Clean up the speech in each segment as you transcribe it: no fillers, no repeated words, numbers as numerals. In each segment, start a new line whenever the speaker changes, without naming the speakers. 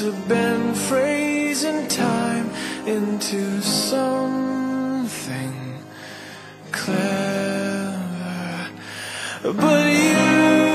have been phrasing time into something clever, but you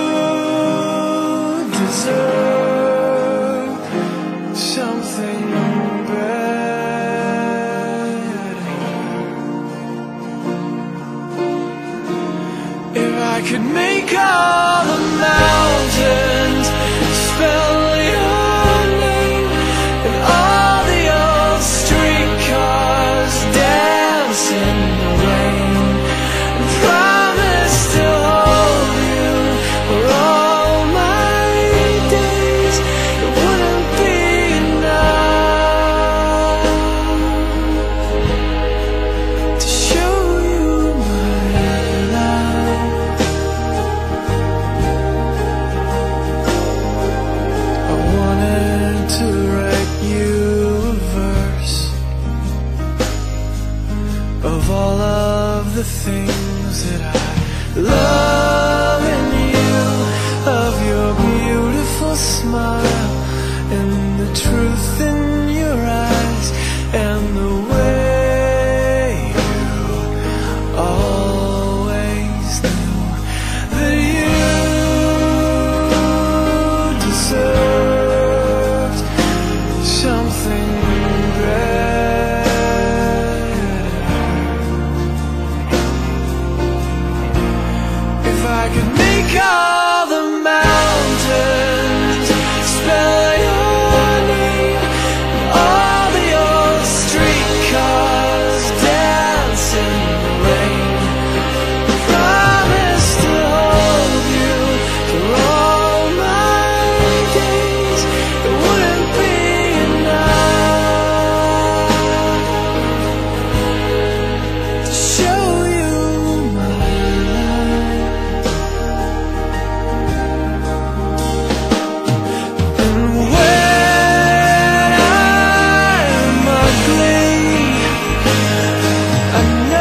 deserve something better. If I could make all the mountains spell your name, and all the old streetcars dance in the rain, and promise to hold you for all my days, it wouldn't be enough to show you my love. I wanted to write you a verse of all of the things that I love in you, of your beautiful smile and the truth in your eyes, and the way you always knew that you deserved something better. If I could make all the mountains spell your name, and all the old streetcars dance in the rain, promise to hold you for all my days, it wouldn't be enough to show you my love. And when I'm ugly, I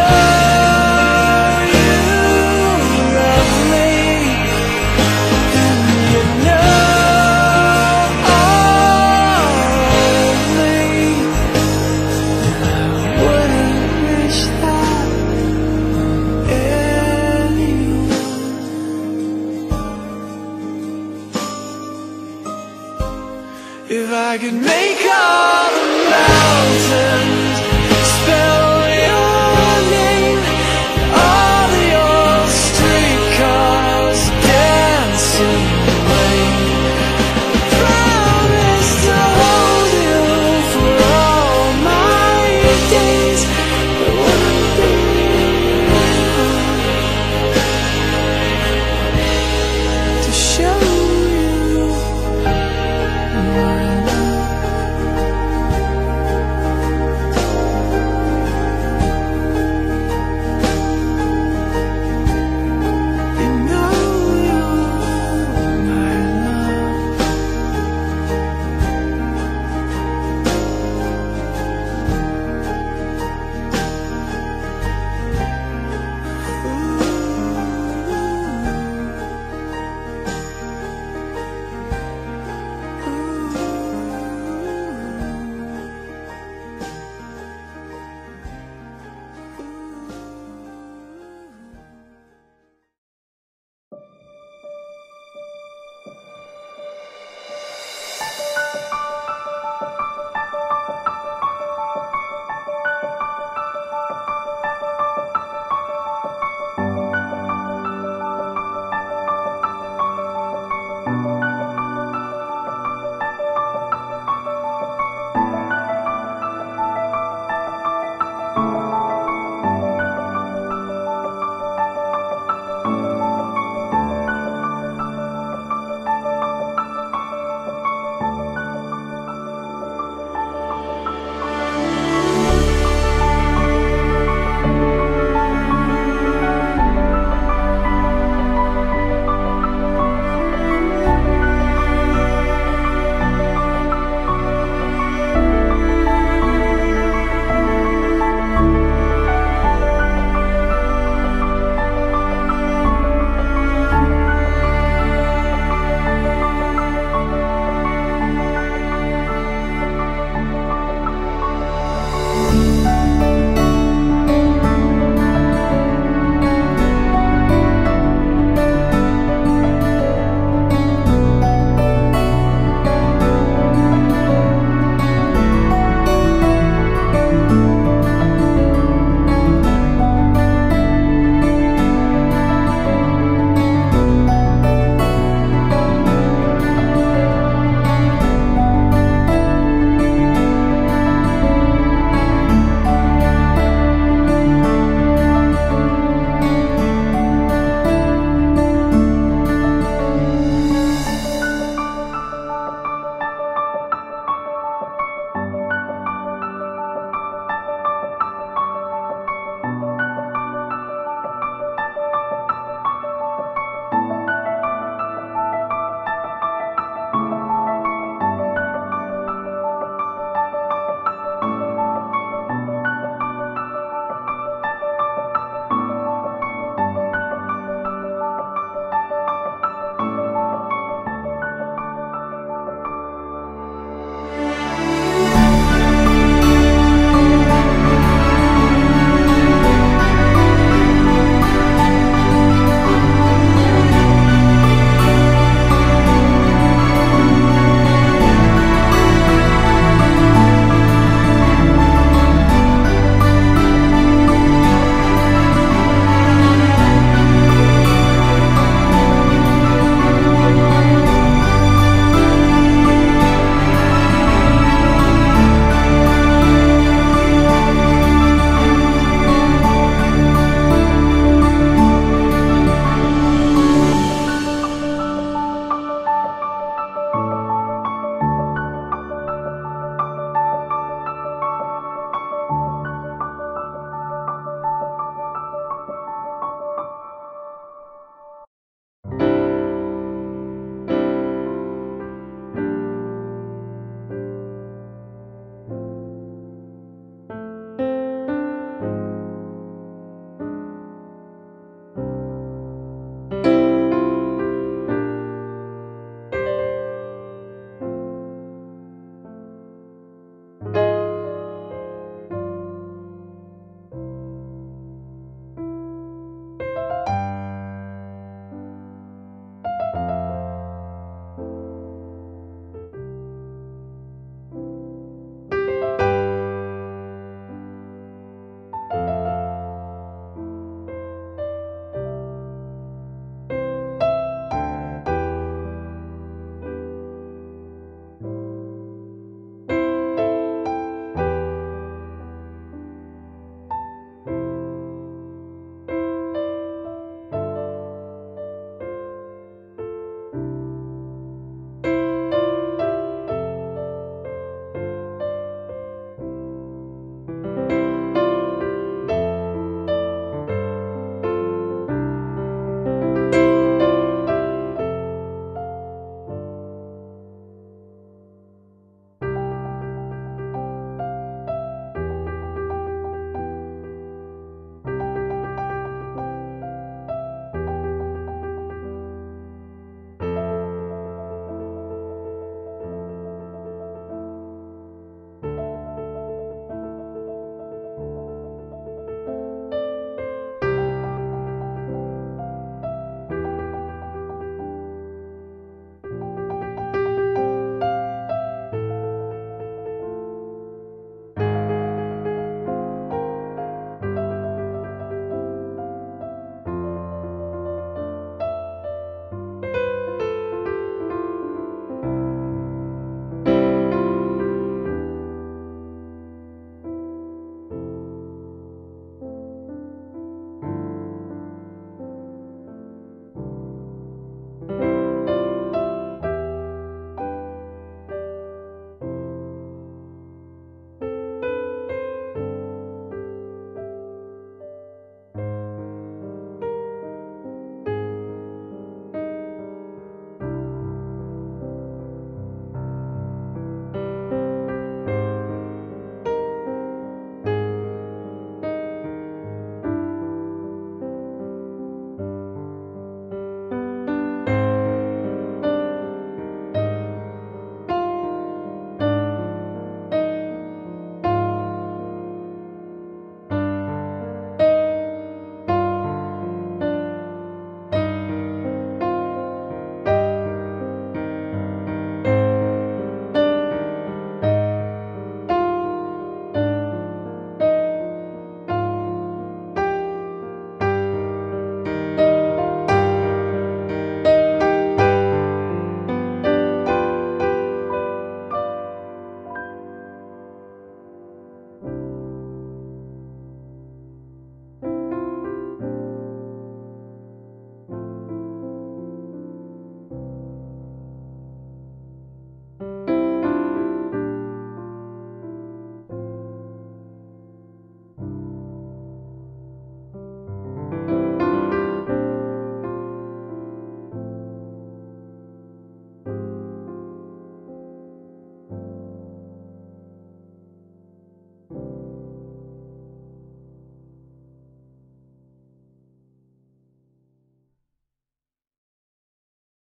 know you love me, and you know all of me. I wouldn't wish that on anyone. If I could make all the mountains